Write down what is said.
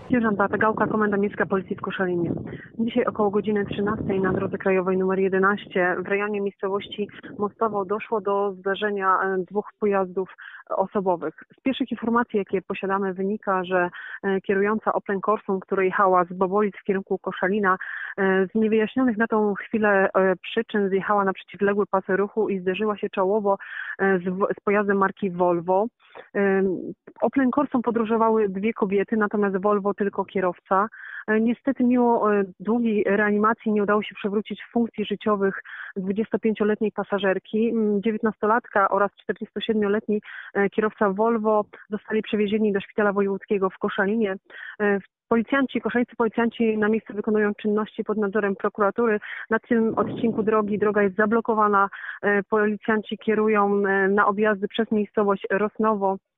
Sierżant Beata Gałka, Komenda Miejska Policji w Koszalinie. Dzisiaj około godziny 13 na drodze krajowej nr 11 w rejonie miejscowości Mostowo doszło do zdarzenia dwóch pojazdów osobowych. Z pierwszych informacji, jakie posiadamy, wynika, że kierująca Opel Corsą, która jechała z Bobolic w kierunku Koszalina, z niewyjaśnionych na tą chwilę przyczyn zjechała na przeciwległy pas ruchu i zderzyła się czołowo z pojazdem marki Volvo. Opel Corsą podróżowały dwie kobiety, natomiast Volvo tylko kierowca. Niestety mimo długiej reanimacji nie udało się przywrócić funkcji życiowych 25-letniej pasażerki. 19-latka oraz 47-letni kierowca Volvo zostali przewiezieni do szpitala wojewódzkiego w Koszalinie. Koszalińscy policjanci na miejscu wykonują czynności pod nadzorem prokuratury. Na tym odcinku droga jest zablokowana. Policjanci kierują na objazdy przez miejscowość Rosnowo.